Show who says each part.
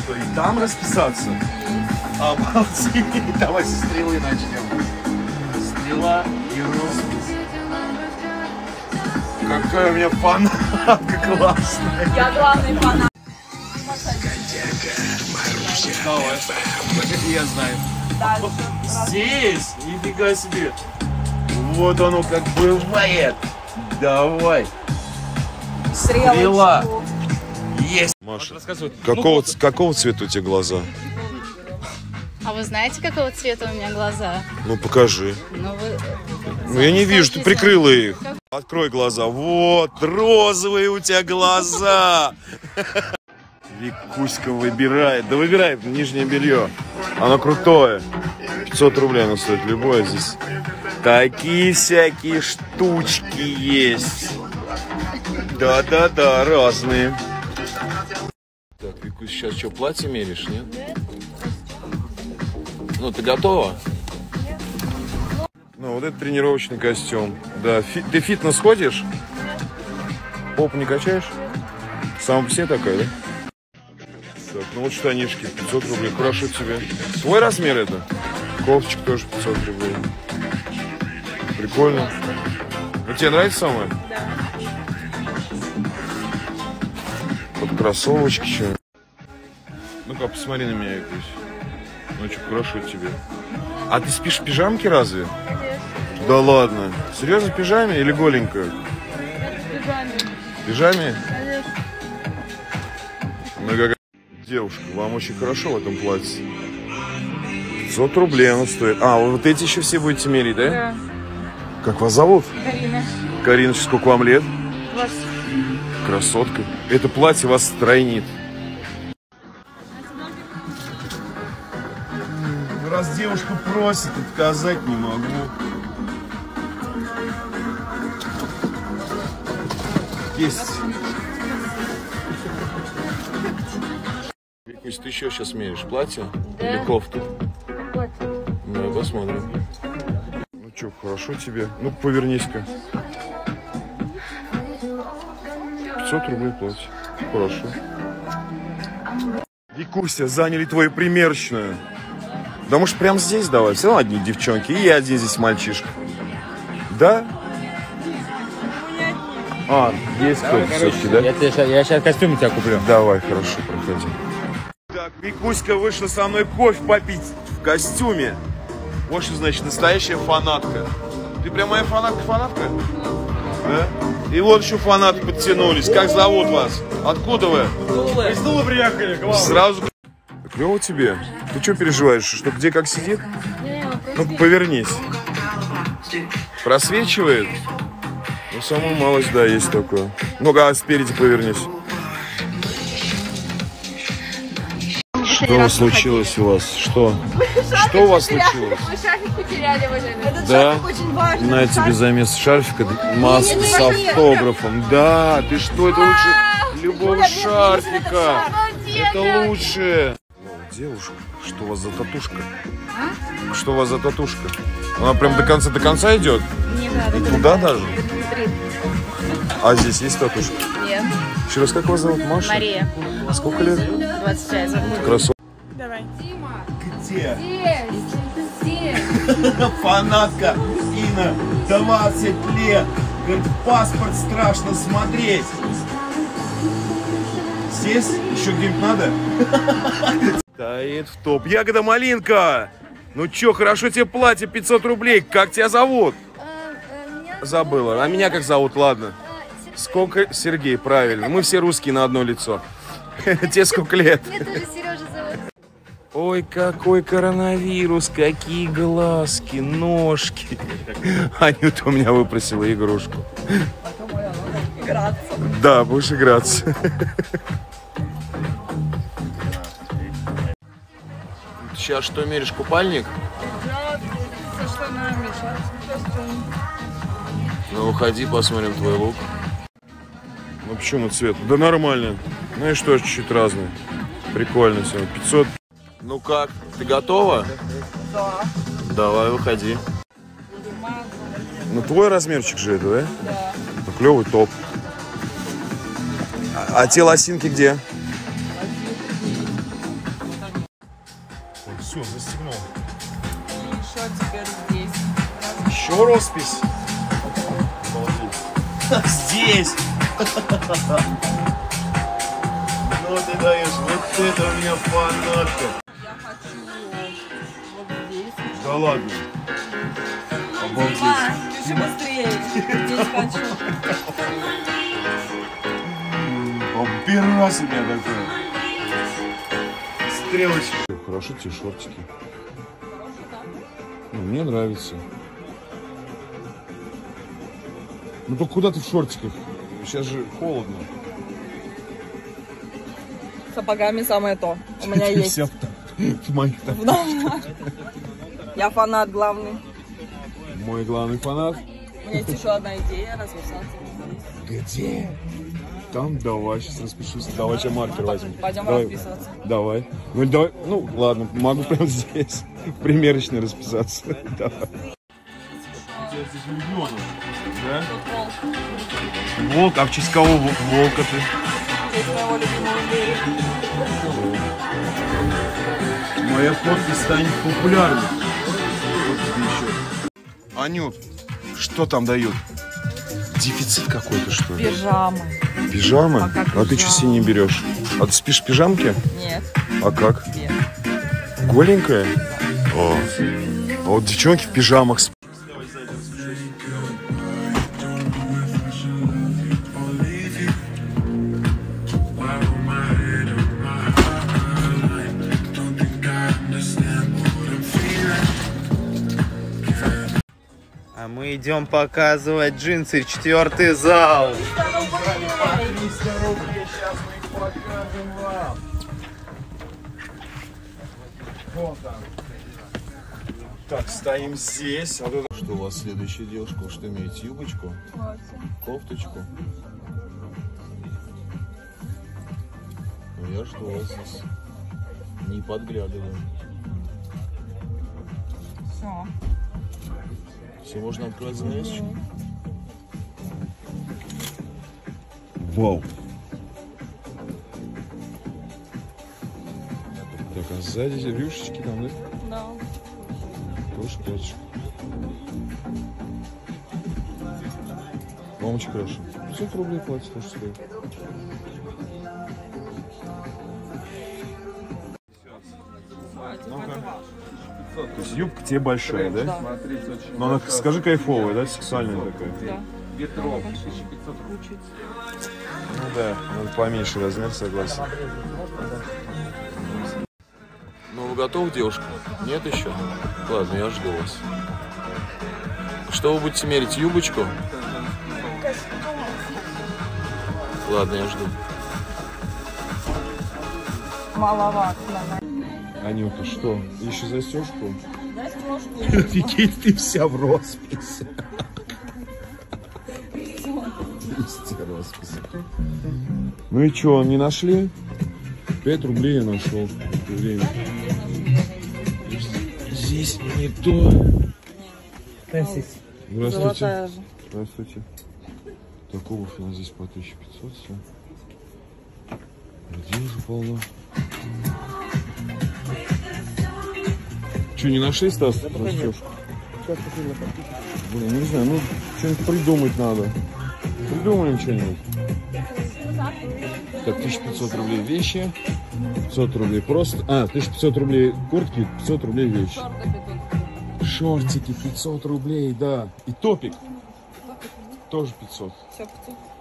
Speaker 1: что, и там расписаться? Обалдеть. Давай со стрелы начнем. Стрела и роспись. Какая у меня фанатка классная.
Speaker 2: Я главный фанат.
Speaker 1: Давай. Я знаю. Здесь? Нифига себе. Вот оно как бывает. Давай. Стрела. Есть.
Speaker 3: Маша, какого цвета у тебя глаза?
Speaker 4: А вы знаете, какого цвета у меня глаза?
Speaker 3: Ну, покажи.
Speaker 4: Ну,
Speaker 3: я не вижу, ты прикрыла их. Открой глаза. Вот, розовые у тебя глаза. Викуська выбирает. Да выбирай нижнее белье. Оно крутое. 500 рублей оно стоит любое здесь. Такие всякие штучки есть. Да-да-да, разные. Так, Викусь, сейчас что, платье меришь, нет? Ну, ты готова? Ну, вот это тренировочный костюм. Да, ты в фитнес ходишь? Попу не качаешь? Сама по себе такая, да? Так, ну вот штанишки, 500 рублей. Хорошо тебе. Твой размер это? Кофточка тоже 500 рублей. Прикольно. Ну, тебе нравится самое?
Speaker 2: Да.
Speaker 3: Вот кроссовочки еще. Ну-ка, посмотри на меня, Викусь. Ну что, хорошо тебе. А ты спишь в пижамке разве?
Speaker 2: Конечно.
Speaker 3: Да ладно. Серьезно, в пижаме или голенькая?
Speaker 2: В пижаме.
Speaker 3: В пижаме?
Speaker 2: Конечно.
Speaker 3: Ну какая девушка, вам очень хорошо в этом платье. 500 рублей оно стоит. А, вот эти еще все будете мерить, да?
Speaker 2: Да.
Speaker 3: Как вас зовут?
Speaker 2: Карина.
Speaker 3: Карина, сколько вам лет?
Speaker 2: 20.
Speaker 3: Красотка. Это платье вас стройнит.
Speaker 1: Раз девушка просит, отказать не могу. Есть.
Speaker 3: Викусь, ты еще сейчас меряешь платье?
Speaker 2: Да.
Speaker 3: Или кофту?
Speaker 2: Вот.
Speaker 3: Ну, посмотрим. Ну что, хорошо тебе? Ну, повернись-ка. 500 рублей платье. Хорошо. Викуся, заняли твою примерочную. Да может прямо здесь давай? Все равно одни девчонки. И один здесь мальчишка. Да? А, есть кто-то все-таки, да?
Speaker 5: Я сейчас костюм у тебя куплю.
Speaker 3: Давай, хорошо, проходи. Так, Викуська вышла со мной кофе попить в костюме. Вот что значит настоящая фанатка. Ты прям моя фанатка? Да? И вот еще фанаты подтянулись. Как зовут вас? Откуда вы?
Speaker 5: Из Тулы приехали, к вам.
Speaker 3: Сразу. Клево тебе? Ты что переживаешь? Что где как сидит? Ну повернись. Просвечивает? Ну самую малость, да, есть такое. Ну-ка, спереди повернись. Что случилось у вас? Что? Что у вас случилось?
Speaker 2: Мы шарфик потеряли в этот.
Speaker 3: Да?
Speaker 2: Очень важный.
Speaker 3: На тебе за место шарфика маска с автографом. Да, ты что, это лучше любого шарфика. Это лучше. Девушка, что у вас за татушка? А? Что у вас за татушка? Она прям до конца идет?
Speaker 2: Не надо.
Speaker 3: И туда даже? А здесь есть татушка?
Speaker 4: Нет.
Speaker 3: Еще раз, как вас зовут? Маша?
Speaker 4: Мария.
Speaker 3: А сколько лет?
Speaker 4: 25.
Speaker 3: Красотка.
Speaker 2: Давай.
Speaker 1: Где?
Speaker 2: Здесь.
Speaker 1: Фанатка Инна, 20 лет. Говорит, в паспорт страшно смотреть. Здесь? Еще где-нибудь надо?
Speaker 3: Стоит в топ. Ягода малинка! Ну чё, хорошо тебе платье, 500 рублей. Как тебя зовут? Забыла. А меня как зовут? Ладно. Сколько? Сергей, правильно. Мы все русские на одно лицо. Тебе сколько лет?
Speaker 4: Мне тоже Сережа зовут.
Speaker 3: Ой, какой коронавирус, какие глазки, ножки. Анюта у меня выпросила игрушку.
Speaker 2: Играться.
Speaker 3: Да, будешь играться. Сейчас что, меришь купальник?
Speaker 2: Да, со штанами, шарфик, костюм.
Speaker 3: Ну, уходи, посмотрим твой лук. Ну, почему цвет? Да нормально. Ну и что, чуть-чуть разные. Прикольно все. 500. Ну как, ты готова?
Speaker 2: Да.
Speaker 3: Давай, выходи. Ну, твой размерчик же это, да?
Speaker 2: Да.
Speaker 3: Ну, клевый топ. А те лосинки где? все, застегнул.
Speaker 2: И еще теперь здесь.
Speaker 3: Еще роспись. Здесь. Ну ты даешь, вот это у меня фанатка.
Speaker 2: Я хочу вот здесь.
Speaker 3: Да ладно. Обалдеть.
Speaker 2: Еще быстрее. Здесь хочу.
Speaker 3: Первый раз у меня такое. Стрелочки. Хорошо те шортики. Ну, мне нравится. Ну только куда ты в шортиках? Сейчас же холодно.
Speaker 2: С сапогами самое то. У меня есть.
Speaker 3: Вся в моих
Speaker 2: Я фанат главный.
Speaker 3: Мой главный фанат.
Speaker 2: У меня есть еще одна идея расписаться.
Speaker 3: Где? Там давай, сейчас распишусь. Давай, сейчас маркер возьмем.
Speaker 2: Пойдем
Speaker 3: Давай.
Speaker 2: расписываться.
Speaker 3: Давай. Ну, давай. Ну, ладно, могу прямо здесь. В примерочной расписаться. Давай. Здесь миллионов, да? Волк, а в честь кого волка ты?
Speaker 2: Здесь моего любимого зверя.
Speaker 3: Моя фотка станет популярной. Вот тебе еще. Анют, что там дают? Дефицит какой-то, что ли?
Speaker 2: Пижамы.
Speaker 3: Пижама?
Speaker 2: Пока
Speaker 3: А ты что себе не берешь? А ты спишь в пижамке?
Speaker 2: Нет.
Speaker 3: А как?
Speaker 2: Нет.
Speaker 3: Голенькая? О. А вот девчонки в пижамах спят.
Speaker 6: А мы идем показывать джинсы, 4-й зал.
Speaker 3: 300 рублей, сейчас мы их покажем вам. Вон там. Так, стоим здесь. Вот это... Что у вас следующая девушка? Вы что имеете? Юбочку? Кофточку? Ну, я жду вас здесь. Не подглядываю.
Speaker 2: Все.
Speaker 3: Все, можно открывать занавесочку? Вау! Так, а сзади рюшечки там, да?
Speaker 2: Да.
Speaker 3: Тоже платьишко. Вам очень хорошо. 500 рублей платье тоже стоит. То есть юбка тебе большая, да? Но она, скажи, кайфовая, да? Сексуальная такая.
Speaker 2: Да.
Speaker 3: Ну да, надо поменьше размер, согласен. Ну вы готовы, девушка? Нет еще? Ладно, я жду вас. Что вы будете мерить? Юбочку? Ладно, я жду.
Speaker 2: Маловато.
Speaker 3: Анюта, что? Еще застежку?
Speaker 2: Дайте ложку.
Speaker 3: Офигеть, ты вся в росписи. Ну и что, не нашли? 5 рублей я нашел в это время. Здесь не то. Здравствуйте.
Speaker 2: Золотая же.
Speaker 3: Здравствуйте. Так, обувь у нас здесь по 1500 все. Где уже полно? Что, не нашли, Стас? Растёжку? Блин, не знаю, ну что-нибудь придумать надо. Придумаем что-нибудь. Так, 1500 рублей вещи, 500 рублей просто... А, 1500 рублей куртки, 500 рублей вещи. Шортики 500 рублей, да. И топик тоже 500.
Speaker 2: Все, 500.